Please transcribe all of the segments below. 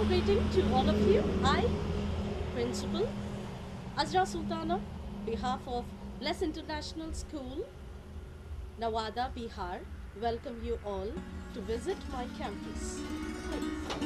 warm greeting to all of you. I, Principal Azra Sultana, behalf of Bless International School, Nawada, Bihar, welcome you all to visit my campus. Please.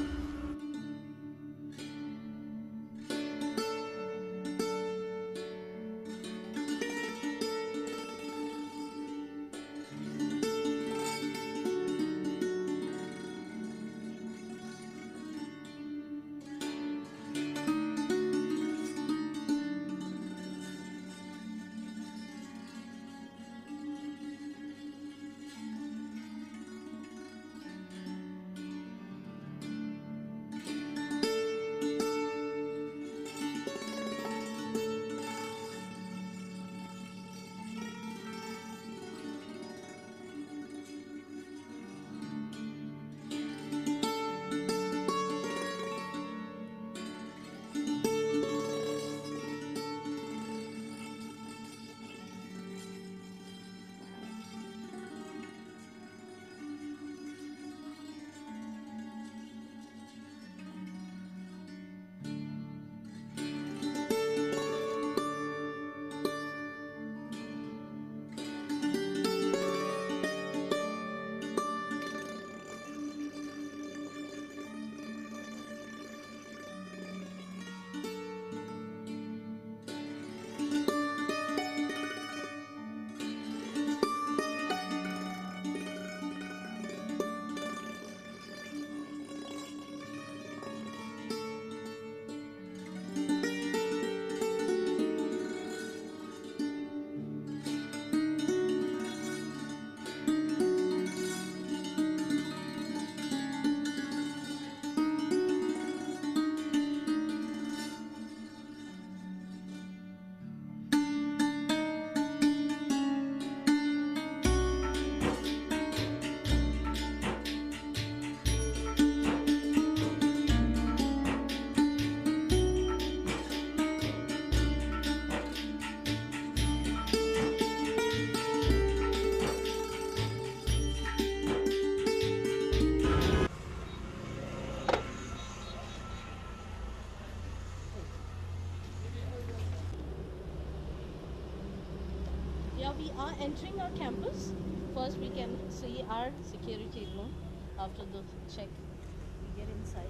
Yeah, we are entering our campus. First we can see our security room. After the check, we get inside.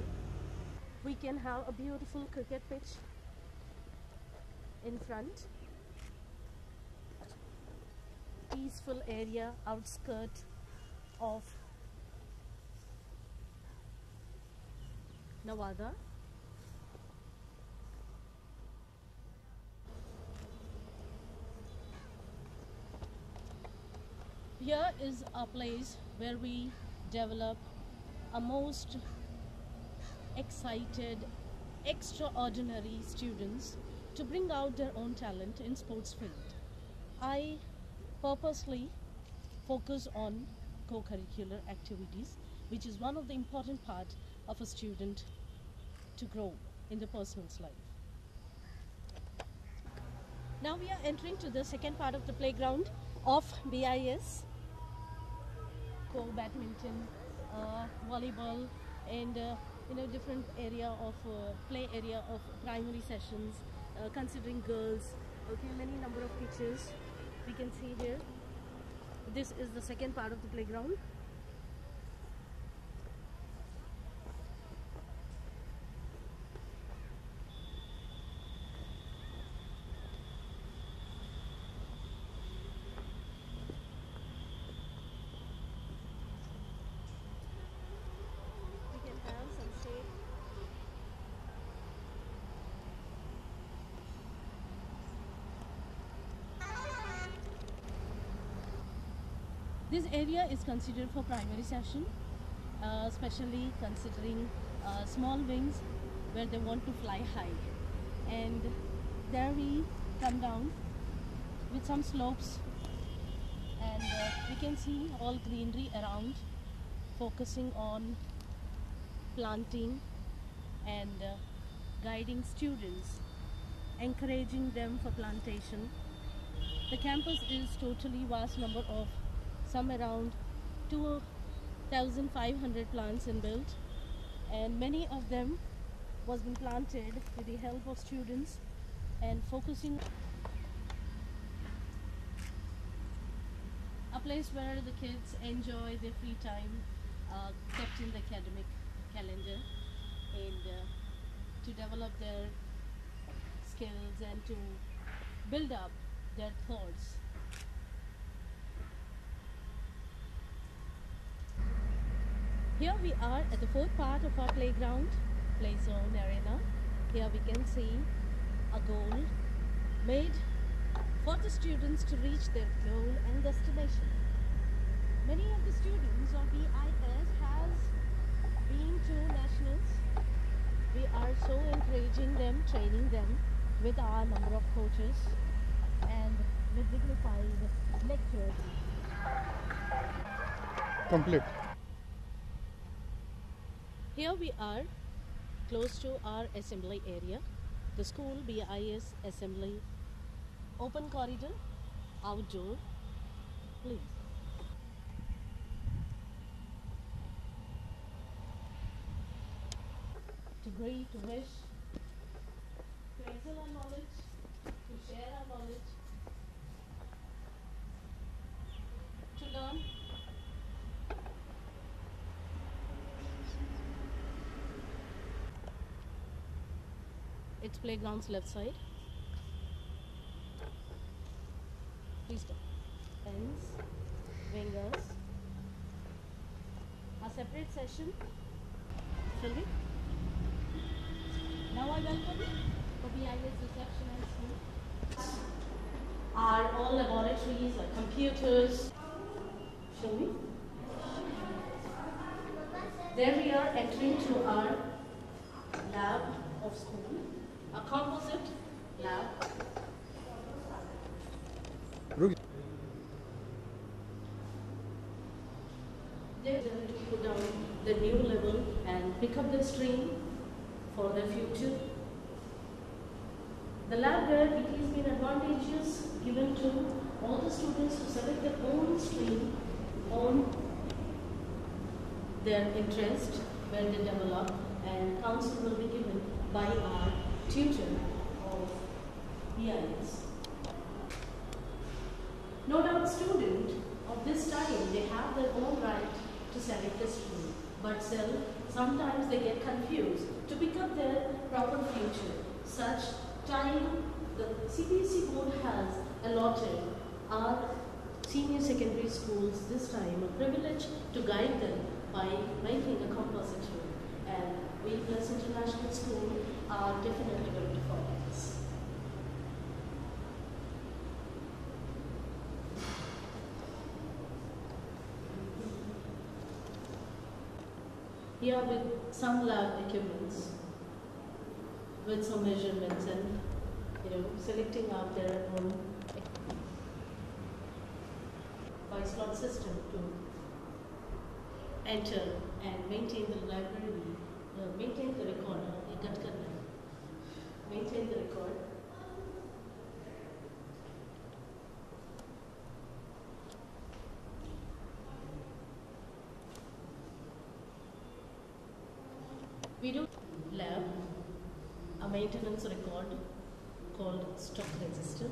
We can have a beautiful cricket pitch in front. Peaceful area, outskirt of Nawada. Here is a place where we develop a most excited, extraordinary students to bring out their own talent in sports field. I purposely focus on co-curricular activities, which is one of the important part of a student to grow in the person's life. Now we are entering to the second part of the playground of BIS. Badminton, volleyball, and different area of play area of primary sessions, considering girls. Okay, many number of pictures we can see here. This is the second part of the playground. This area is considered for primary session, especially considering small wings where they want to fly high. And there we come down with some slopes, and we can see all greenery around, focusing on planting and guiding students, encouraging them for plantation. The campus is totally vast number of some around 2,500 plants inbuilt, and many of them was been planted with the help of students and focusing a place where the kids enjoy their free time, kept in the academic calendar, and to develop their skills and to build up their thoughts. Here we are at the fourth part of our playground, play zone arena. Here we can see a goal made for the students to reach their goal and destination. Many of the students of BIS has been to nationals. We are so encouraging them, training them with our number of coaches and with dignified lectures. Complete. Here we are close to our assembly area, the school BIS assembly, open corridor, outdoor, please. To greet, to wish, to excel our knowledge, to share our knowledge, to learn. It's playground's left side. Please stop. Pens, fingers. A separate session. Shall we? Now I welcome for BIS reception and school. Are all laboratories, like computers. Shall we? There we are entering to our lab of school. A composite lab. They're ready to go down the new level and pick up the stream for their future. The lab where it has been advantageous given to all the students to select their own stream, own their interest, where they develop, and counsel will be given by our tutor of BIS. No doubt student of this time, they have their own right to select a stream, but still sometimes they get confused to pick up their proper future. Such time the CBSE board has allotted our senior secondary schools this time a privilege to guide them by making a composite room, and we plus International School are definitely going to follow this. Here with some lab equipments, with some measurements and selecting out their own by slot system to enter and maintain the library, maintain the record, maintain the record. We do lab, a maintenance record called stock register.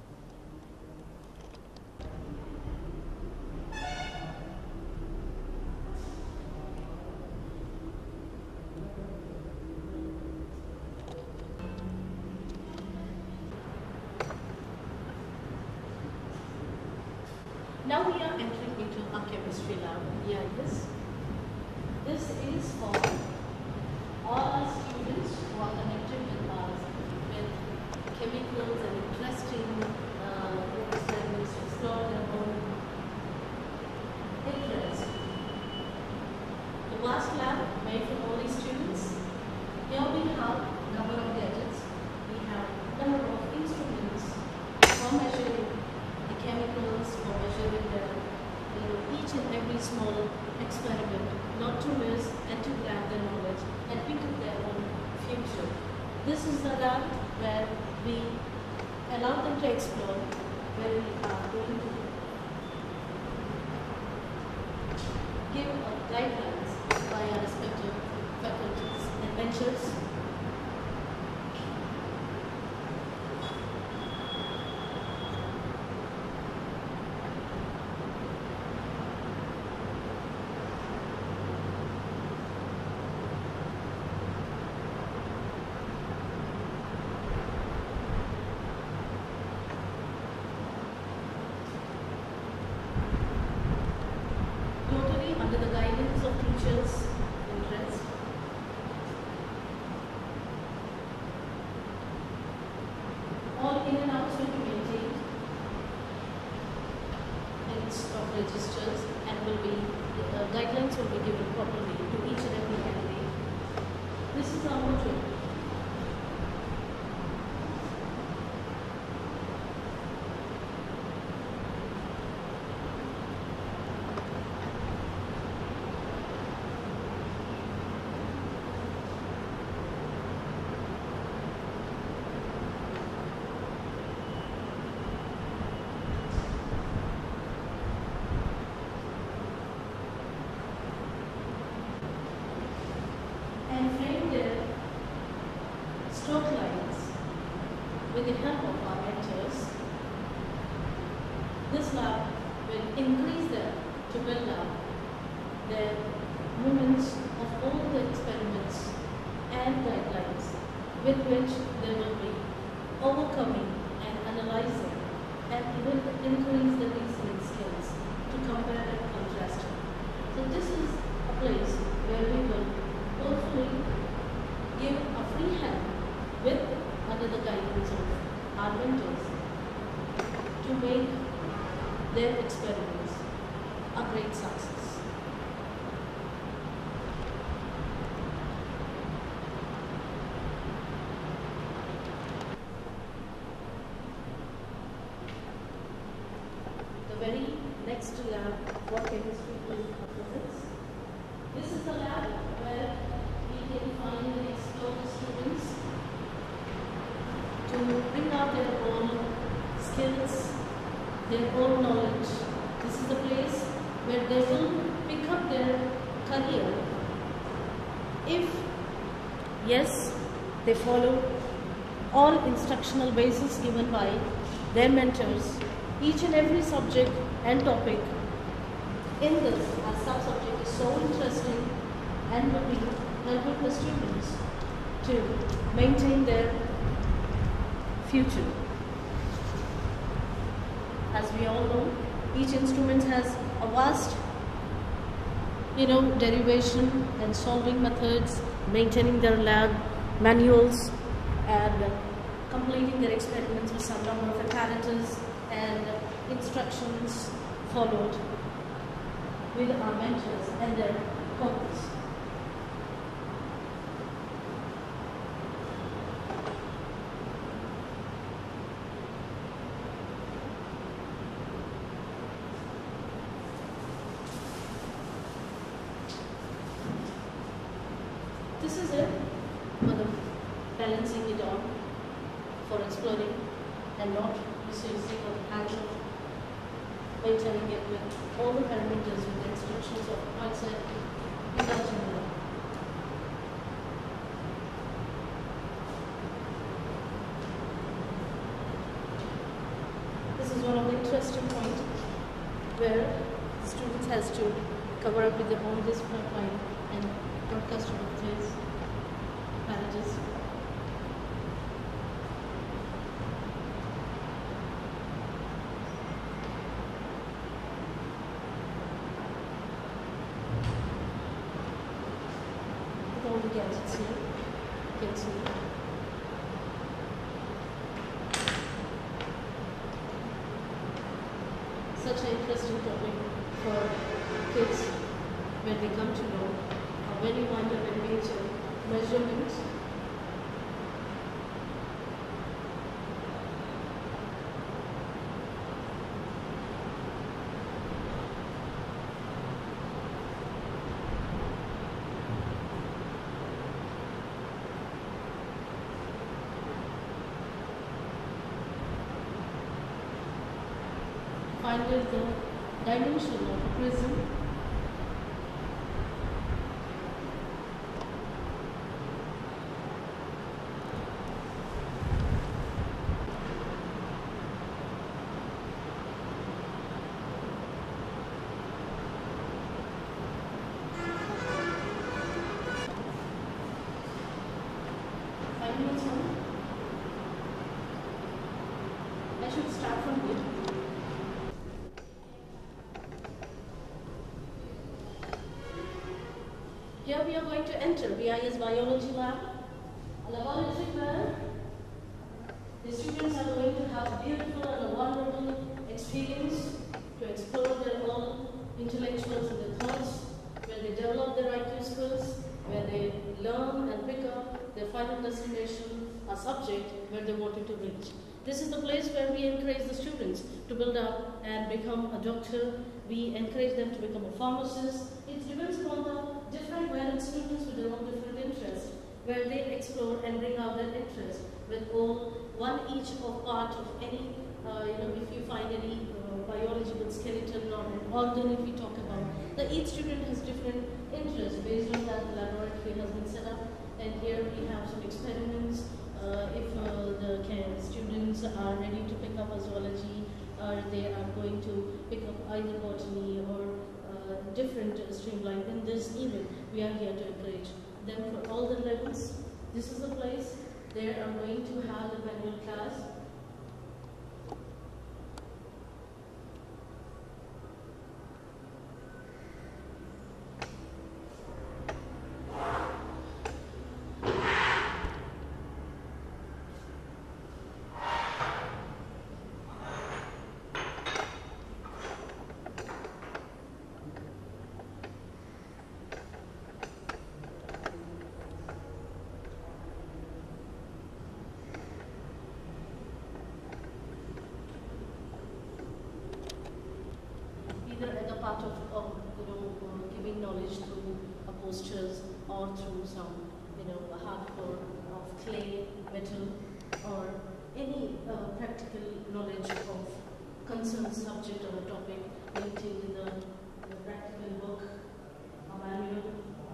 Now we are entering into our chemistry lab. BIS. This is for all our students who are connected with us with chemicals and interesting experiments to explore their own interest. The vast lab made for all these students. Here we have number of gadgets. We have number of instruments for measuring the chemicals, for measuring each and every small experiment, not to miss and to grab their knowledge and pick up their own future. This is the lab where we allow them to explore, where we are going to give guidelines by our respective faculties and mentors teachers' interest. All in and outs will be maintained in stock registers and will be guidelines will be given properly to each and every candidate. This is our motto. And frame their stroke lines with the help of our mentors. This lab will increase them to build up their movements of all the experiments and guidelines with which they will be overcoming and analyzing and will increase the reasoning skills to compare and contrast. So this is a place where we will hopefully give a free hand with under the guidance of our mentors to make their experiments a great success. The very next lab for chemistry will cover this. This is the lab where we can find and explore the students to bring out their own skills, their own knowledge. This is the place where they will pick up their career if, yes, they follow all instructional basis given by their mentors. Each and every subject and topic in this as sub-subject is so interesting and will be helping the students to maintain their future. As we all know, each instrument has a vast, derivation and solving methods, maintaining their lab manuals and completing their experiments with some number of apparatus and instructions followed with our mentors and their co-authors. This is it for the balancing it on, for exploring and not misusing of hands of maintaining it with all the parameters with the instructions of outside indulging law. This is one of the interesting points where the students has to cover up with their own discipline line and broadcast of these parameters. All the gadgets here, you can see. Such an interesting topic for kids when they come to know a very minor and major measurements. Finally, the dimension of a prism. I should start from here. Here we are going to enter BIS Biology Lab, a laboratory where the students are going to have a beautiful and a wonderful experience to explore their own intellectuals and their thoughts, where they develop their IQ skills, where they learn and pick up their final destination, a subject where they wanted to reach. This is the place where we encourage the students to build up and become a doctor. We encourage them to become a pharmacist. It depends upon the different varied students with their own different interests, where they explore and bring out their interests with all one each of part of any, if you find any biological skeleton or an organ, if we talk about, each student has different interests. Based on that, the laboratory has been set up, and here we have some experiments. If the students are ready to pick up a zoology, or they are going to pick up either botany or different streamline in this event, we are here to encourage them for all the levels. This is the place they are going to have the manual class. As a part of giving knowledge through posters or through some hardcore of clay, metal, or any practical knowledge of concerned subject or a topic contained in the practical book, a manual.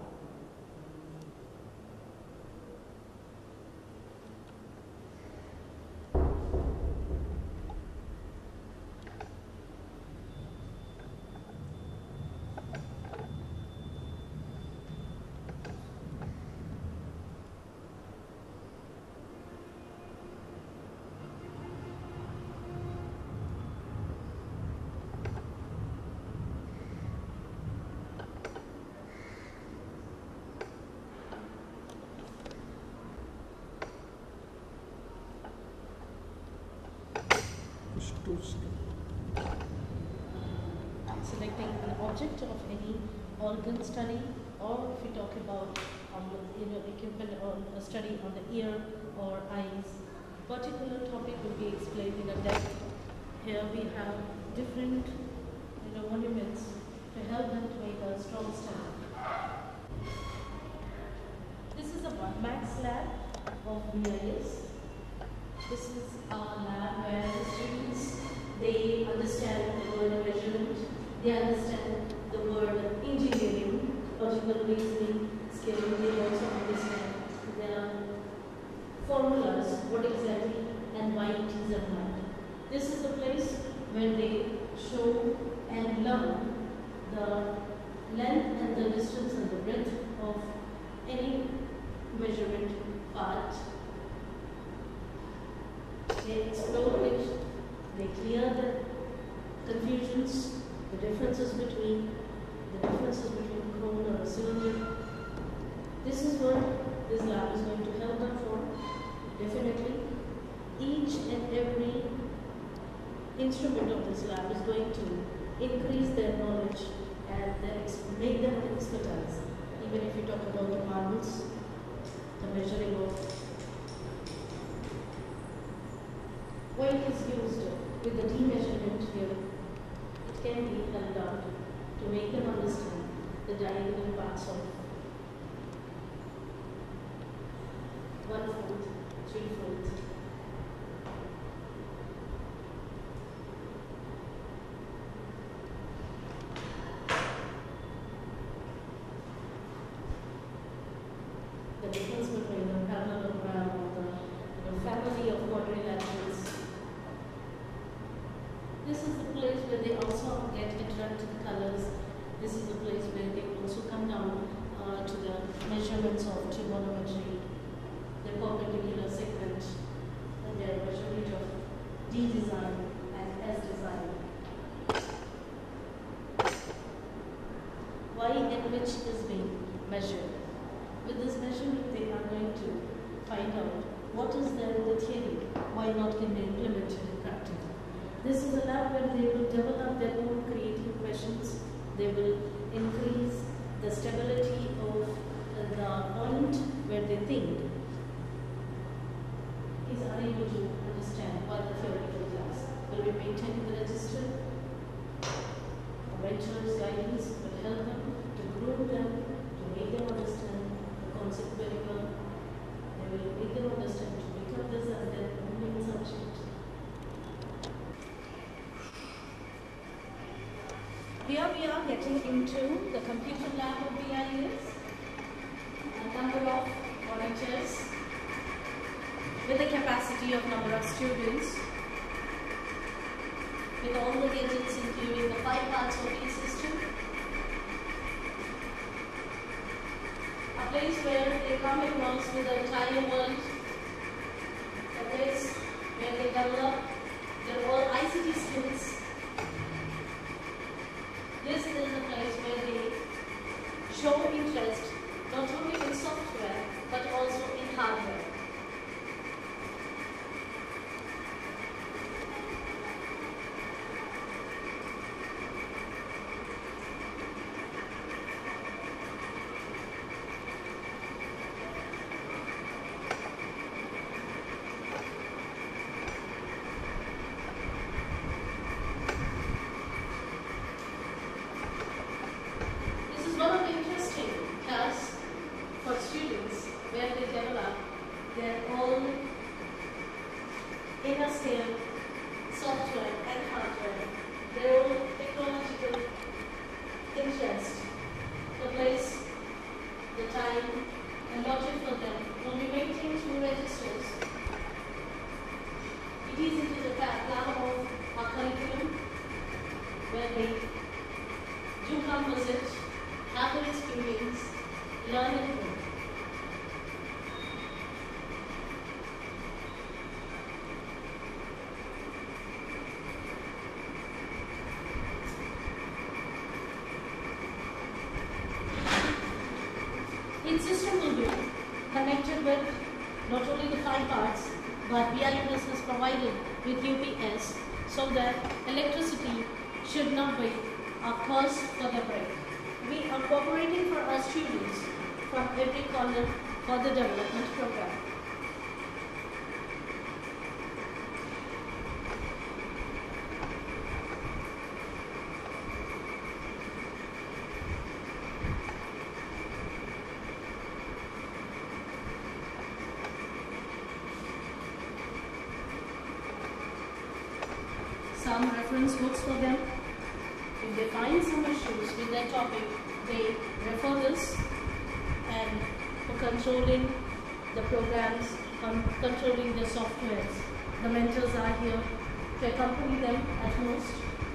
Selecting an object of any organ study, or if we talk about equipment or a study on the ear or eyes, particular topic will be explained in a depth. Here we have different monuments to help them to make a strong stand. This is a Max lab of BIS. This is a lab where the students, they understand the word measurement, they understand the word engineering, logical reasoning, skill, they also understand the formulas, what exactly and why it is applied. This is the place where they show and learn the length and the distance and the breadth of any measurement part. They explore it, they clear the confusions, the differences between cone or a cylinder. This is what this lab is going to help them for. Definitely, each and every instrument of this lab is going to increase their knowledge and make them expertise. Even if you talk about the marbles, the measuring of oil is used with the demeasurement here. It can be held out to make them understand the diagonal parts of 1/4, 3/4. The difference between the parallelogram or the family of quadrilaterals. This is the place where they also get interactive colors. This is the place where they also come down to the measurements of trigonometry, the perpendicular segment, and their measurement of D design and S design. Why and which is being measure. With this measurement, they are going to find out what is there in the theory, why not can they implement it in practice. This is a lab where they will develop their own creative questions. They will increase the stability of the point where they think is unable to understand while the theoretical class will be maintaining the register. A mentor's guidance will help them to groom them, to make them understand the concept very well. They will make them understand to pick up this as their main subject. Here we are getting into the computer lab of BIS. A number of monitors with a capacity of number of students, with all the gadgets including the 5 parts of each system. A place where they come across with the entire world. A place where they develop their all ICT skills. This is a place where they show interest not only in software but also in hardware. One of the interesting class for students where they develop their own inner scale software and hardware, their own technological interest, the place, the time, and logic for them will be maintained through registers. It is into the lab of our curriculum where they do come visit, have an experience, learn and grow. Each system will be connected with not only the 5 parts, but BIS has provided with UPS so that electricity should not be a cause for the break. We are cooperating for our students from every corner for the development program. Some reference books for them. If they find some issues with their topic, they refer this, and for controlling the programs, controlling the softwares, the mentors are here to accompany them at most.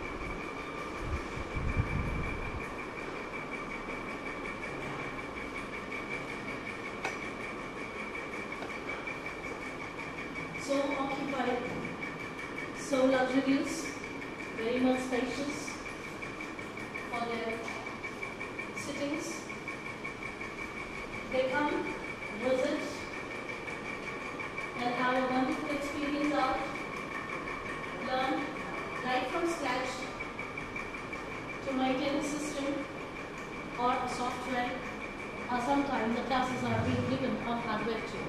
So occupied, so luxurious, very much spacious for their sittings. They come, visit, and have a wonderful experience out, learn right from scratch to maintain a system or a software, or sometimes the classes are being given on hardware too.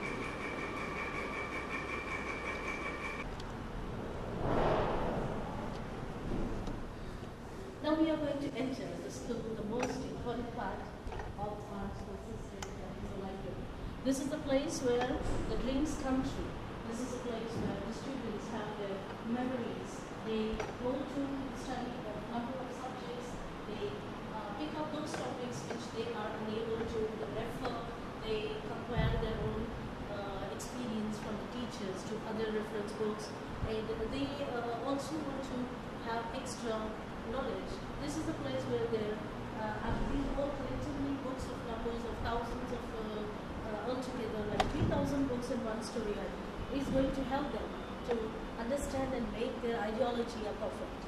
Now we are going to enter the school, the most important part of our school system, that is the library. This is the place where the dreams come true. This is a place where the students have their memories. They go to study a number of subjects. They pick up those topics which they are unable to refer. They compare their own experience from the teachers to other reference books. And they also want to have extra knowledge. This is the place where there are these all collectively books of numbers of thousands of altogether, like 3,000 books in one story is going to help them to understand and make their ideology a perfect.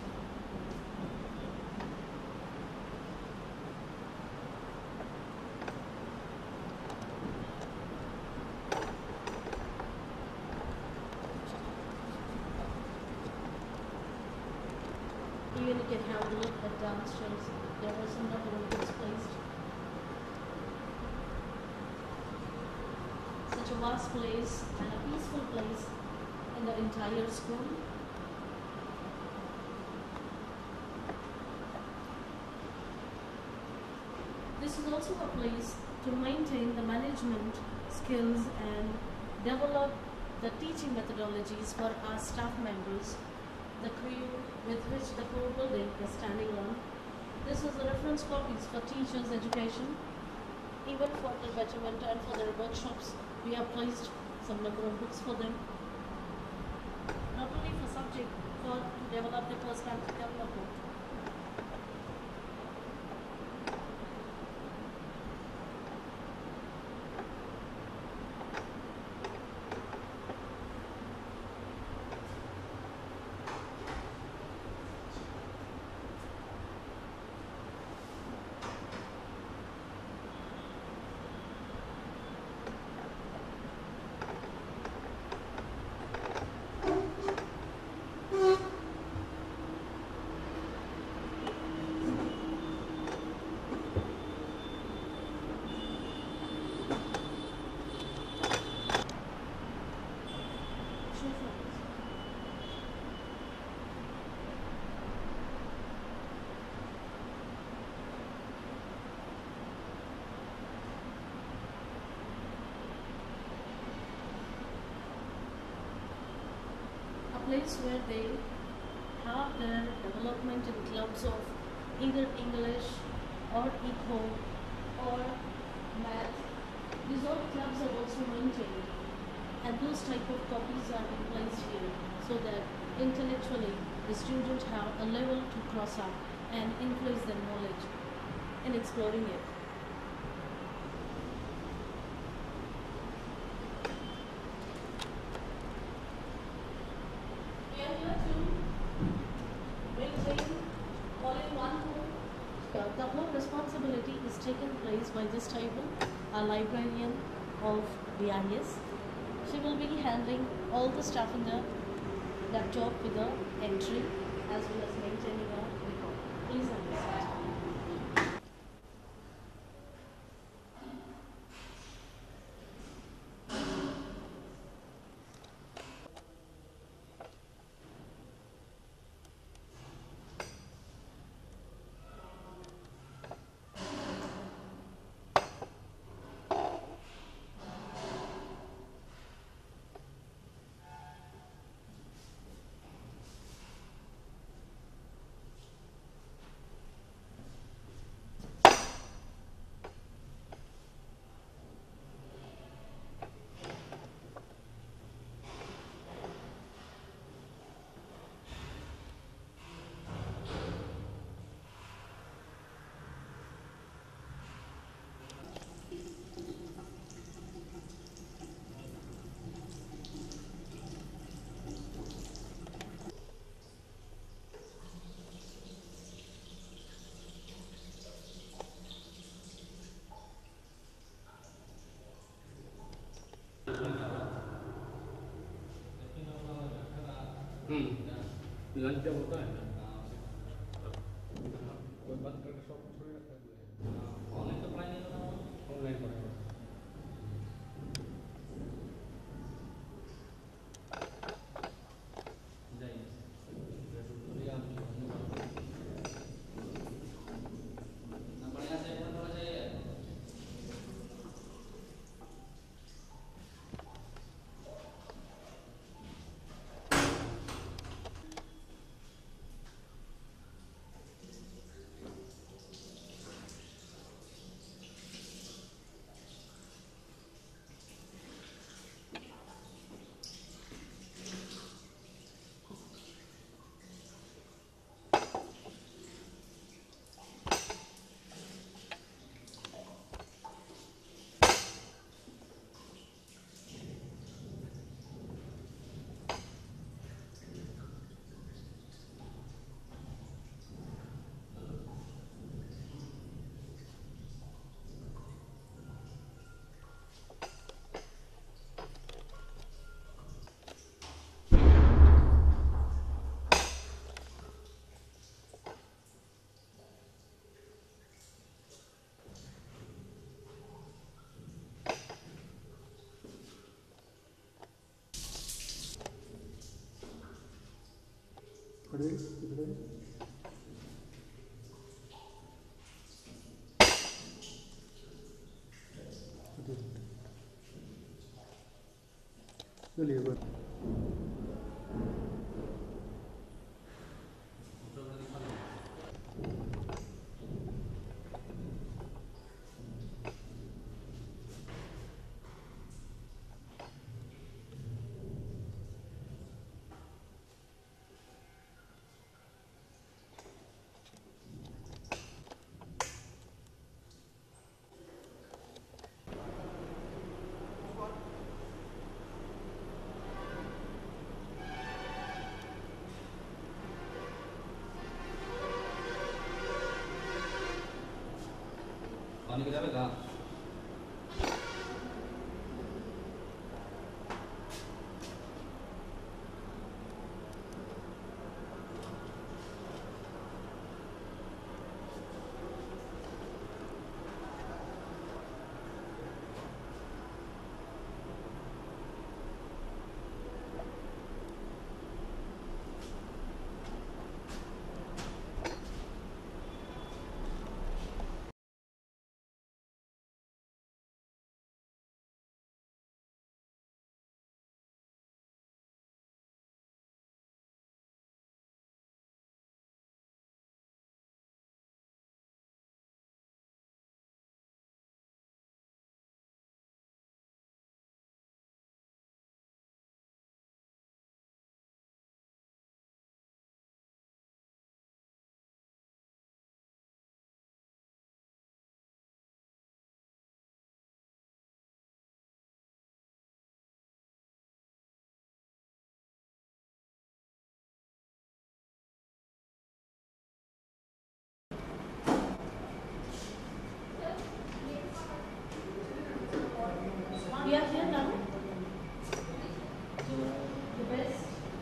downstairs there were some number of books placed. Such a vast place and a peaceful place in the entire school. This is also a place to maintain the management skills and develop the teaching methodologies for our staff members, the crew with which the core building is standing on. This is the reference copies for teachers' education. Even for their betterment and for their workshops, we have placed some number of books for them. Not only for subject, for to develop their personality development. Place where they have their development in clubs of either English or eco or math. These all clubs are also maintained, and those type of copies are in place here so that intellectually the students have a level to cross up and increase their knowledge in exploring it. The whole responsibility is taken place by this table, a librarian of the IS. She will be handling all the stuff in the laptop with the entry as well as maintaining a record. Please understand. Lunch जब होता है ना कोई बंद करके shop छोड़ रखता है ऑनलाइन तो पढ़ाई नहीं होता ऑनलाइन पढ़ाई खड़े किधर है? चलिए बस पानी के जाएगा We are here now to the best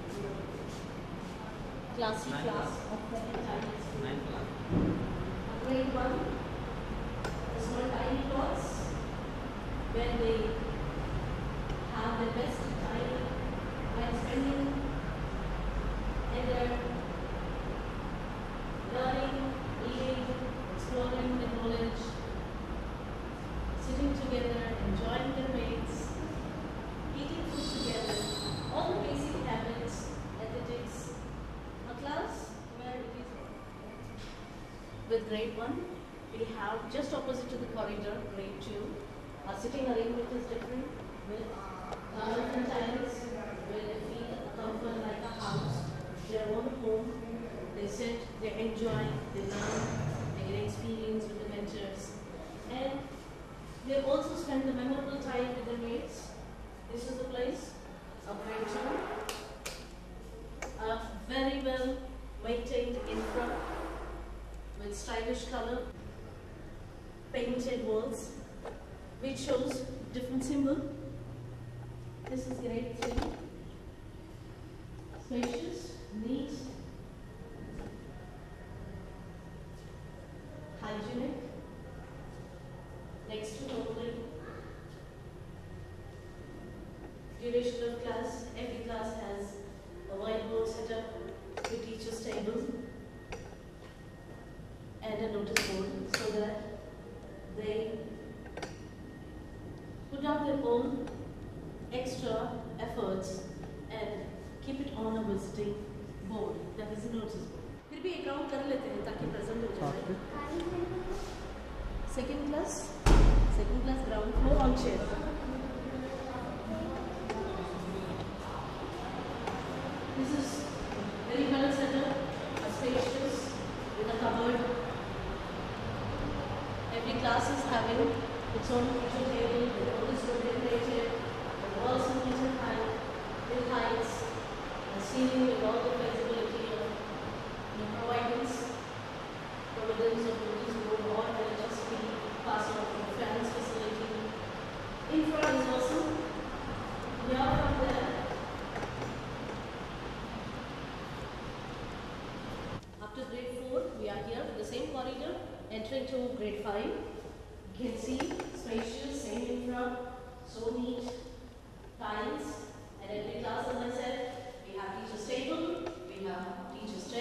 classy Nine class class. of the entire school. 9 class. Grade 1, the small tiny plots where they have the best time while spending in their learning, eating, exploring the knowledge, sitting together, enjoying their mates, eating food together, all the basic habits, ethics, a class where it is with grade 1, we have just opposite to the corridor, grade 2, our sitting arrangement is different with different tiles where they feel comfort like a house, their own home, they sit, they enjoy, they learn, they get experience with the mentors, and they also spend the memorable time with their mates. This is the place of grade 2. A very well maintained infra with stylish color, painted walls, which shows different symbol. This is grade 3. Spacious, neat, hygienic. Next to totally duration of class, every class has a whiteboard set up with teacher's table and a notice board so that they put out their own extra efforts and keep it on a visiting board, that is a notice board. फिर भी एक round कर लेते हैं ताकि present हो जाए. Second class ground floor on chair. This is very well set up, spacious with a cupboard. Every class is having its own teacher table, with all this decorated, the walls are meter high, with heights, the ceiling with all the flexibility of providence of notice board or electricity pass on from fans facility. Infra is awesome. We are from there. After grade 4, we are here with the same corridor, entering to grade 5. You can see spacious, same infra, so neat, tiles, and every class, as I said, we have teacher's table, we have teacher's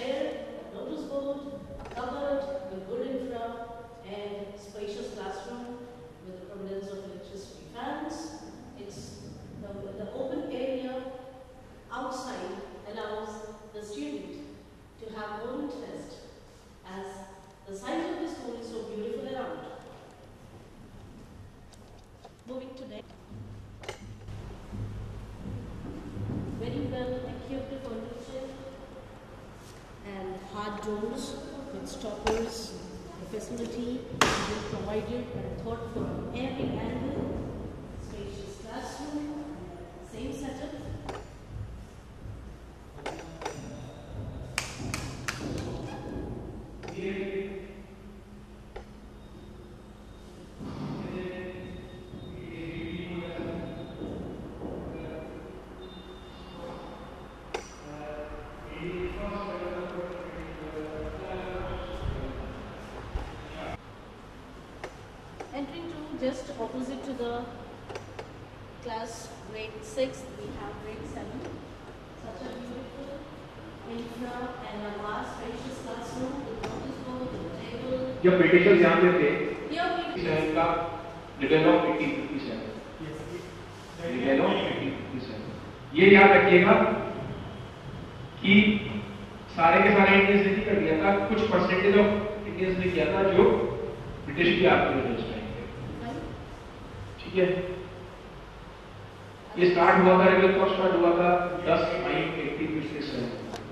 doors with stoppers. The facility is provided and thought from every angle. Spacious classroom, same setup. Entering to just opposite to the class grade 6, we have grade 7. Such a beautiful infra and a vast spacious classroom with notice board, with table. जब britishers यहाँ पे थे, Here शहर का little of 1857, little of 1857। ये याद रखिएगा कि सारे के सारे इंडियंस ने नहीं कर दिया था, कुछ परसेंटेज ऑफ इंडियंस ने किया था जो ब्रिटिश की आर्मी में ठीक है। ये स्टार्ट हुआ था, रेगुलर कोर्स स्टार्ट हुआ था 10 मई 1857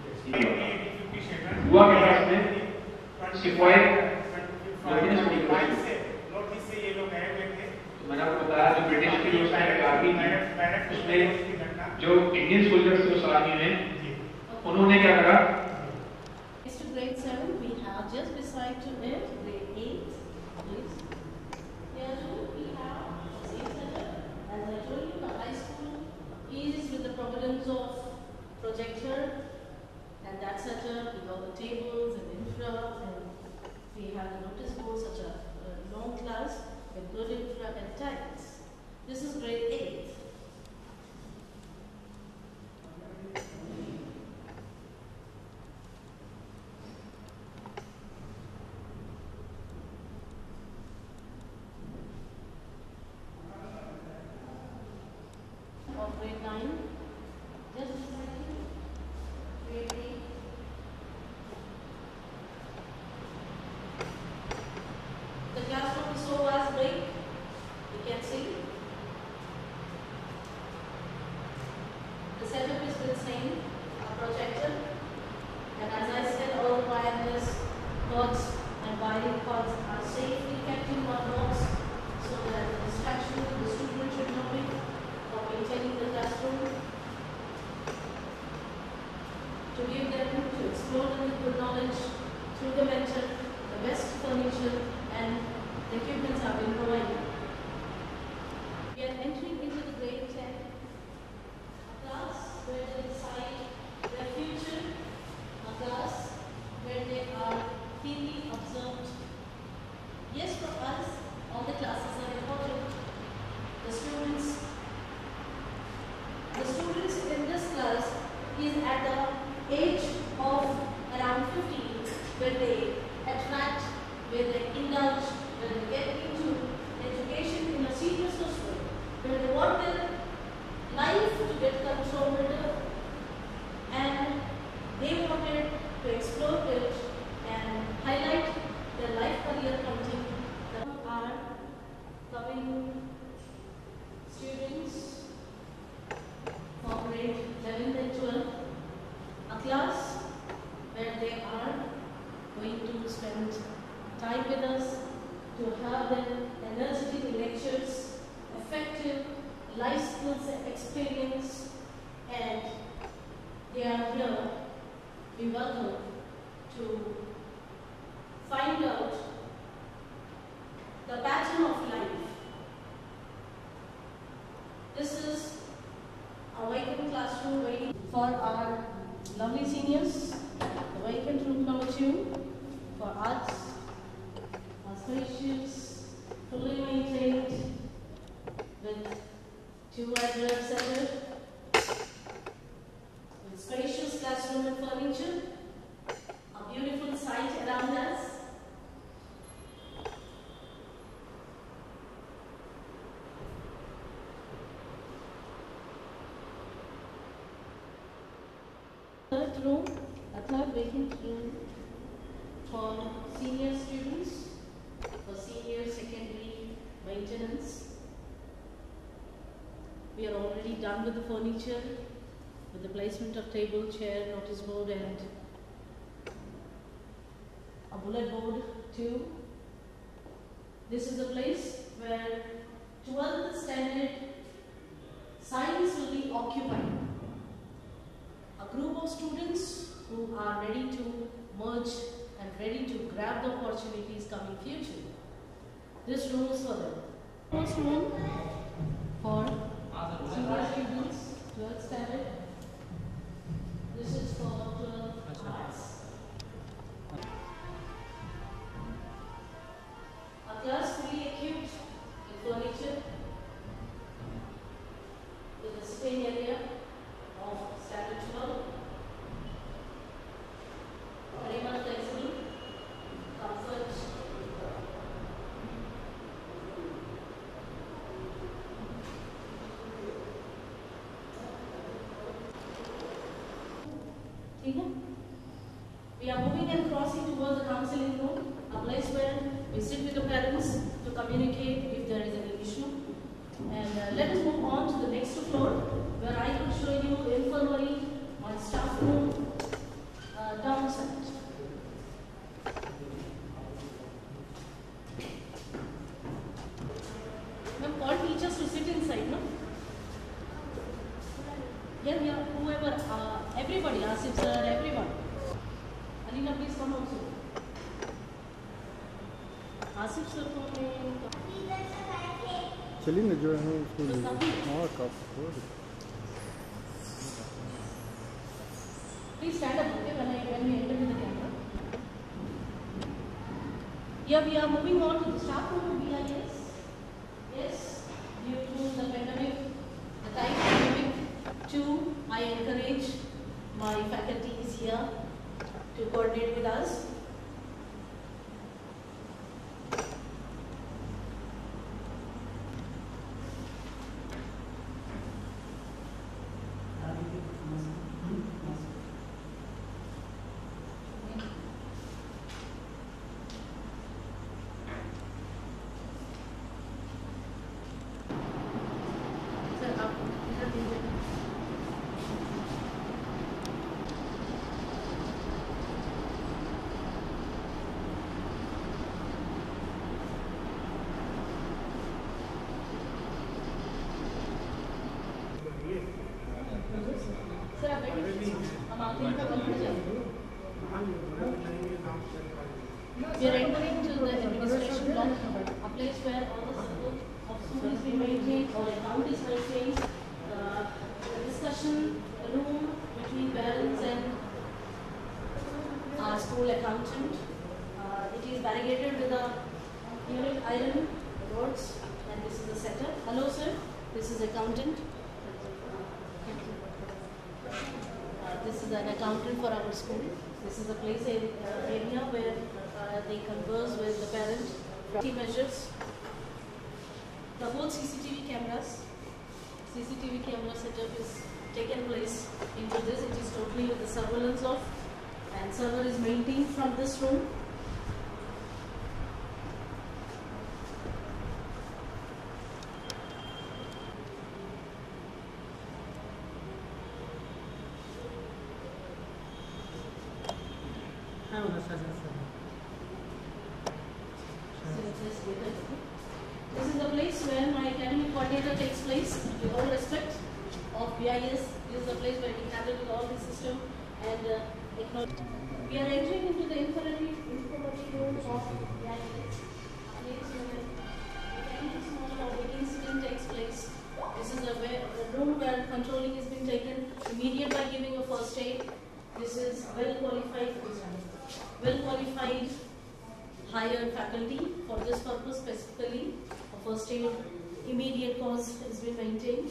हुआ के पास में सिपाही मैंने आपको बताया जो ब्रिटिश की जो आर्मी थी उसमें जो इंडियन सोल्जर्स थे उस आर्मी में उन्होंने क्या करा। grade 7 we have just beside to it grade 8 please. Here too we have the same setup. As I told you, the high school is with the providence of projector and that setup with all the tables and infra, and we have the notice board, such a long class with good infra and tiles. This is grade 8. Of grade 9, just beside you, grade 8. The classroom is so vast big, you can see. The setup is the same, a projector, and as I said, all the wireless cords and wiring cords are safely kept in one box so that the distraction to the student should not be for maintaining the classroom, to give them to explore the good knowledge through the mentor, the best furniture and the equipments have been provided. We are entering into the grade 10, a class where they decide their future, a class where they are keenly observed. Yes, for us, all the classes are important. The students in this class is at the age of around 15 where they attract, where they indulge, where they get into education in a seriousness way, where they want their life to get controlled and they wanted to explore it and highlight their life career content. There are coming students for grade 11 and 12, a class where they are going to spend time with us, to have their energetic lectures, effective life skills and experience, and they are here, we welcome to find out the pattern of life. This is a vacant classroom waiting for our lovely seniors, the vacant room number 2 for arts, a spacious, fully maintained with 2 library center, with spacious classroom and furniture, a beautiful site around us. Third room, a third vacant room for senior students, for senior secondary maintenance. We are already done with the furniture, with the placement of table, chair, notice board and bullet board 2. This is a place where 12th standard science will be occupied. A group of students who are ready to merge and ready to grab the opportunities coming future. This room is for them. First room for senior students, 12th standard. This is for 12th arts. A class fully equipped with furniture, with a sitting area of standard 12. Very much flexible, comfort. We are moving and crossing towards the counseling room, a place where we sit with the parents to communicate if there is any issue. And let us move on to the next floor, where I will show you infirmary, my staff room, downside. We have called teachers to sit inside, no? Yeah, whoever, everybody, Asif sir, everyone. Alina, please come also. Asif sir, चलिए ना जो है उसको हाँ काफी please stand up, okay, when we enter with the camera. Here we are moving on to the staff room of BIS. Yes, due to the pandemic, the time pandemic, too, I encourage my faculties here to coordinate with us. Sir, आप बैठिए। हम आते हैं तो कहाँ जाएंगे? We are entering to the administration block, a place where all the support of students be maintained, or account is maintained, the discussion room between parents and our school accountant. It is barricaded with a unit iron rods, and this is the setup. Hello, sir. This is accountant. This is an accountant for our school. This is a place area where they converse with the parent. Measures. The whole CCTV cameras. CCTV camera setup is taken place into this. It is totally with the surveillance of, and server is maintained from this room. This is the place where my academic coordinator takes place. With all respect of BIS, this is the place where we handle all the system and we are entering into the infirmary room of BIS. A place where any small or big incident takes place. This is a room where controlling is being taken immediate by giving a first aid. This is well qualified hired faculty for this purpose specifically. A first aid immediate cause has been maintained.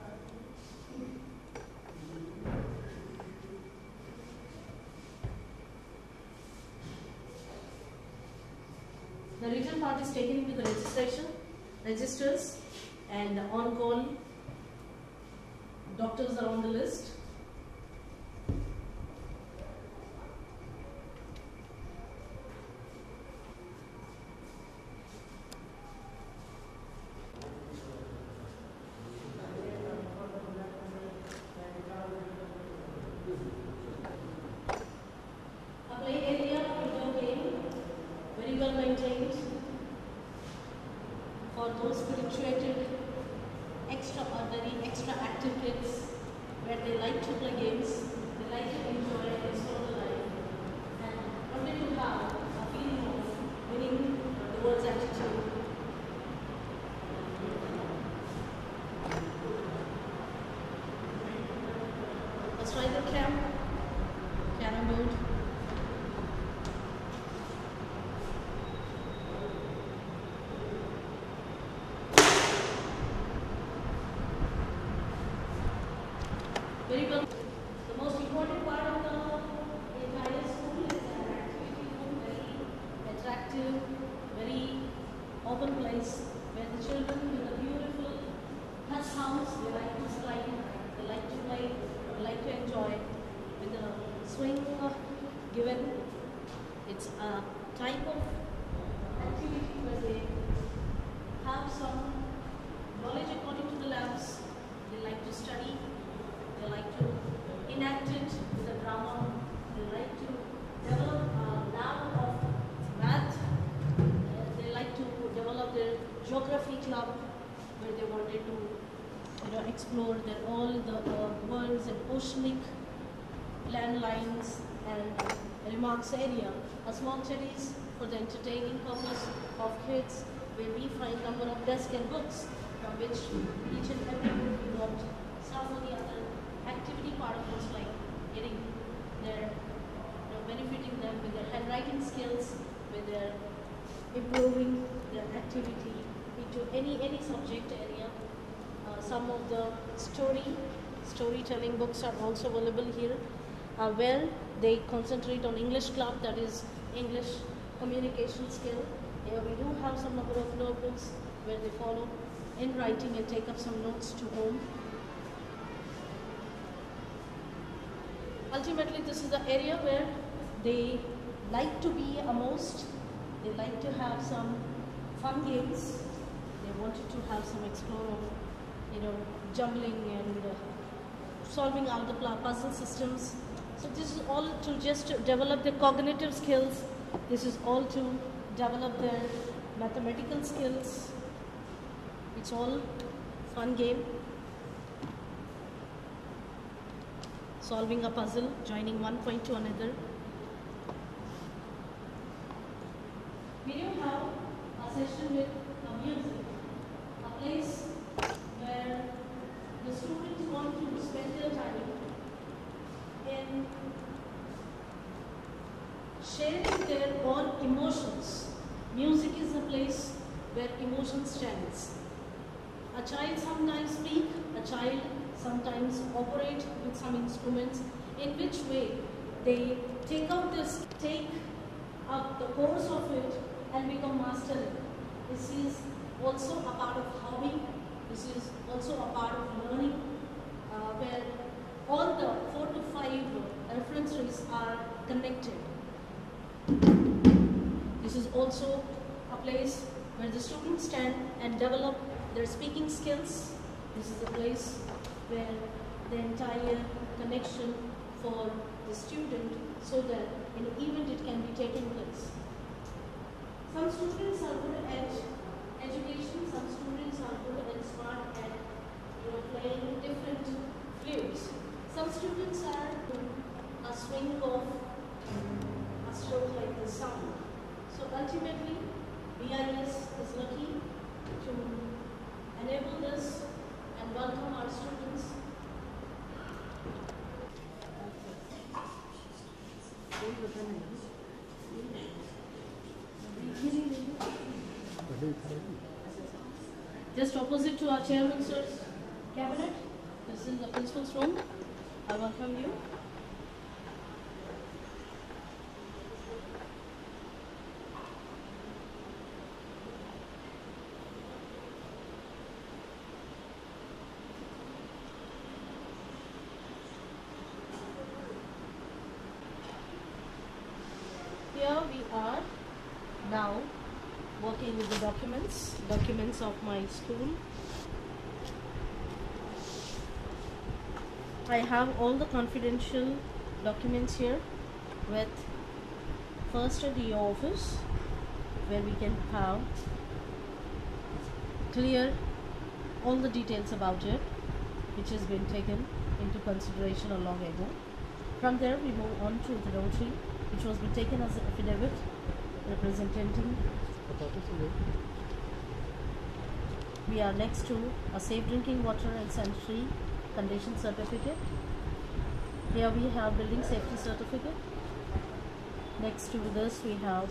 The written part is taken into the registers, and on call doctors are on the list. A play area, video game, for those spirituated, extraordinary, extra active kids, where they like to play games, they like to enjoy and explore the life, and wanted to have a feeling of winning the world's attitude. Let's try the carom board. Very well. The most important part of the entire school is an activity room, very attractive, very open place where the children with a beautiful hush house, they like to slide, they like to play, they like to enjoy with the swing given. It's a type of activity where they have some knowledge according to the labs, they like to study. They like to enact it with a drama. They like to develop a lab of math. They like to develop their geography club, where they wanted to, explore all the worlds and oceanic landlines and remarks area. A small cherries for the entertaining purpose of kids, where we find number of desks and books from which each and every book got some or the other activity part of us, like getting their, benefiting them with their handwriting skills, with their improving their activity into any subject area. Some of the storytelling books are also available here, where they concentrate on English club, that is English communication skill. Here we do have some number of notebooks where they follow in writing and take up some notes to home. Ultimately, this is the area where they like to be most. They like to have some fun games. They wanted to have some explore of, jumbling and solving all the puzzle systems. So this is all to just develop their cognitive skills. This is all to develop their mathematical skills. It's all fun game. Solving a puzzle, joining one point to another. We do have a session with music, a place where the students want to spend their time in sharing their own emotions. Music is a place where emotion stands. A child sometimes speak, a child sometimes operate with some instruments, in which way they take up the course of it and become master. This is also a part of hobby. This is also a part of learning, where all the 4 to 5 references are connected. This is also a place where the students stand and develop their speaking skills. This is a place where the entire connection for the student, so that in an event it can be taken place. Some students are good at education, some students are good and smart at playing different flutes. Some students are a swing of a stroke like the sound. So ultimately, BIS is lucky to enable this and welcome our students. Just opposite to our chairman sir's cabinet, this is the principal's room. I welcome you. Here we are now working with the documents of my school. I have all the confidential documents here, with first a DO office, where we can have clear all the details about it, which has been taken into consideration a long ago. From there, we move on to the notary, which was been taken as an affidavit representing. We are next to a safe drinking water and sanitary condition certificate. Here we have building safety certificate. Next to this we have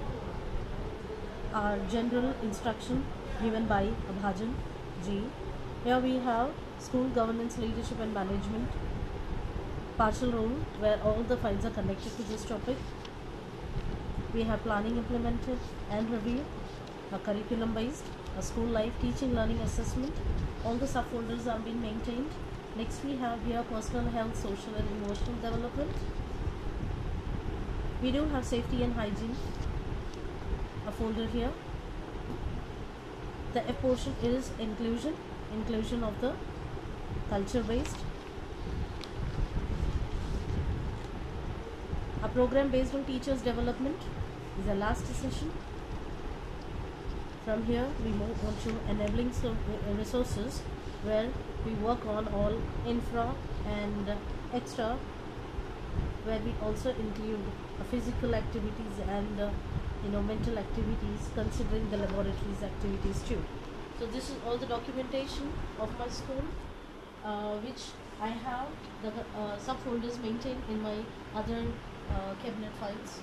our general instruction given by Abhajan G. Here we have school governance, leadership and management partial role, where all the files are connected to this topic. We have planning implemented and review, a curriculum based, a school life teaching learning assessment. All the subfolders are being maintained. Next we have here personal health, social and emotional development. We do have safety and hygiene, a folder here. The F portion is inclusion of the culture based. A program based on teachers development is the last session. From here we move on to enabling resources, where we work on all infra and extra, where we also include physical activities and mental activities, considering the laboratories activities too. So this is all the documentation of my school, which I have the subfolders maintained in my other cabinet files.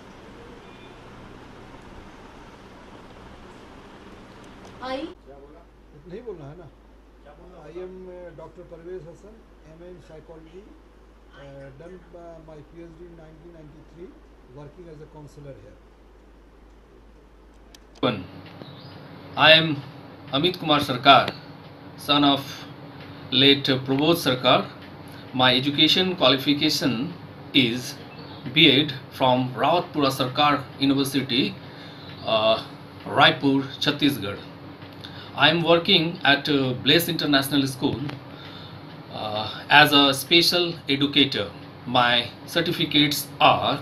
नहीं बोलना है ना. I am Dr. Parvez Hassan, MA in Psychology, done my PhD in 1993, working as a counselor here. I am Amit Kumar Sarkar, son of late Prabodh Sarkar. My education qualification is B.Ed from Rawatpura Sarkar University, Raipur, Chhattisgarh. I am working at Blaise International School as a special educator. My certificates are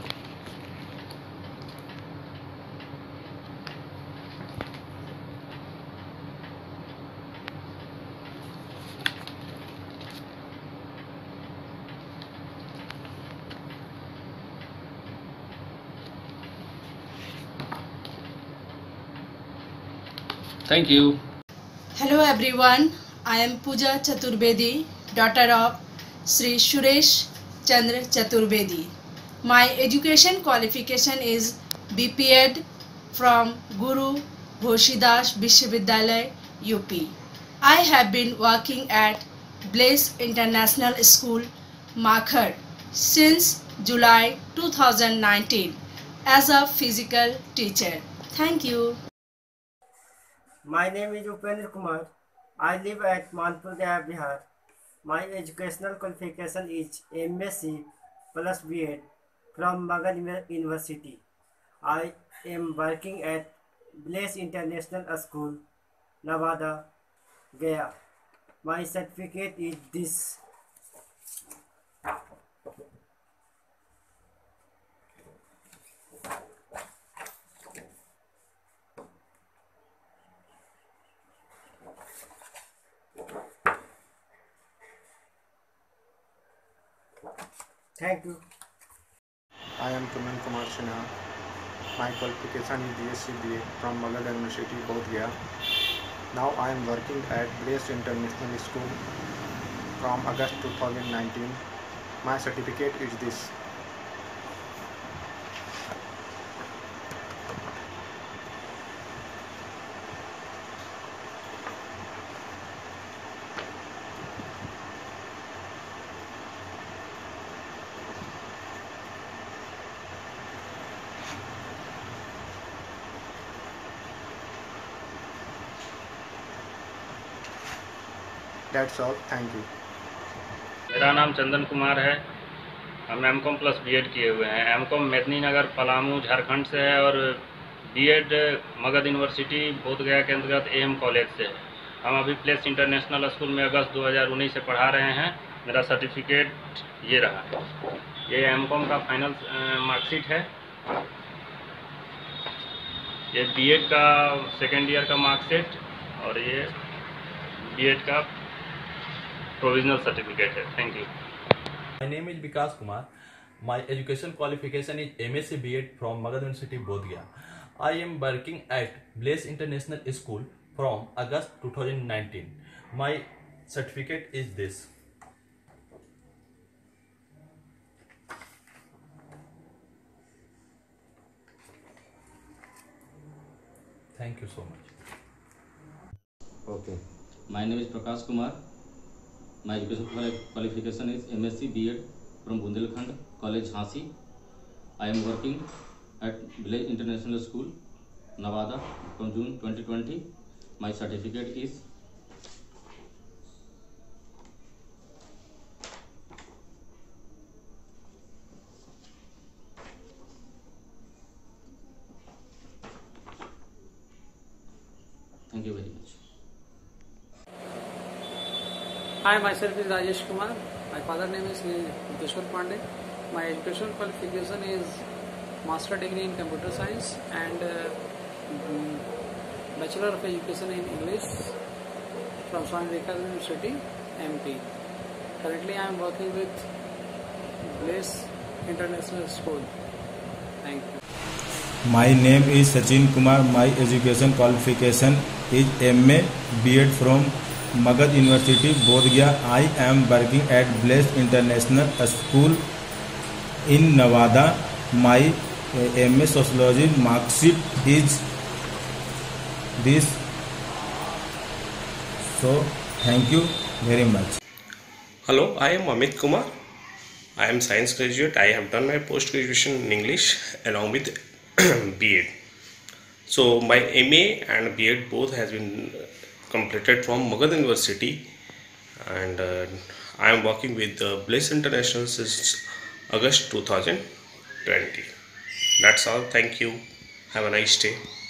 Thank you. Hello everyone, I am Pooja Chaturbedi, daughter of Sri Suresh Chandra Chaturbedi. My education qualification is BPEd from Guru Ghoshidas Vishwavidyalaya, UP. I have been working at Blaise International School, Makhar since July 2019 as a physical teacher. Thank you. My name is Upendra Kumar. I live at Manpur Gaya, Bihar. My educational qualification is MSc plus B.Ed from Magadha University. I am working at Blaise International School, Nevada, Gaya. My certificate is this. Thank you. I am Tuman Kumar Sinha. My qualification is BSc BA from Magadha University, Bodh Gaya. Now I am working at Blaise International School from August 2019. My certificate is this. That's all. Thank you. मेरा नाम चंदन कुमार है। हम MCom plus BEd किए हुए हैं। M Com Medini Nagar Palamu Jharkhand से है और बीएड मगध यूनिवर्सिटी बोध गया के अंतर्गत एएम कॉलेज से है। हम अभी प्लेस इंटरनेशनल स्कूल में अगस्त 2019 से पढ़ा रहे हैं। मेरा सर्टिफिकेट ये रहा है। ये एमकॉम का फाइनल मार्कशीट है। ये बीएड का सेकेंड ईयर का मार्कशीट और ये बीएड का प्रोविजनल सर्टिफिकेट है। Thank you. My name is Vikas Kumar. My education qualification is MSc B.Ed from Magad University, Bodh Gaya. I am working at Blaze International School from August 2019. My certificate is this. Thank you so much. Okay. My name is Prakash Kumar. My education qualification is MSc B.Ed from Bundelkhand College, Jhansi. I am working at Village International School, Nevada from June 2020. My certificate is Thank you very much. Hi, myself is Rajesh Kumar. My father name is Kishore Pandey. My education qualification is Master Degree in Computer Science and Bachelor of Education in English from Swami Vivekananda University, MP. Currently, I am working with Blaze International School. Thank you. My name is Sachin Kumar. My education qualification is MA B.Ed from Magad University, Bodh Gaya. I am working at Blaze International School in Nevada. My MA Sociology mark sheet is this. So, thank you very much. Hello, I am Amit Kumar. I am science graduate. I have done my post graduation in English along with B.Ed. So my MA and B.Ed both has been completed from Magad University, and I am working with Blaze International since August 2020. That's all. Thank you. Have a nice day.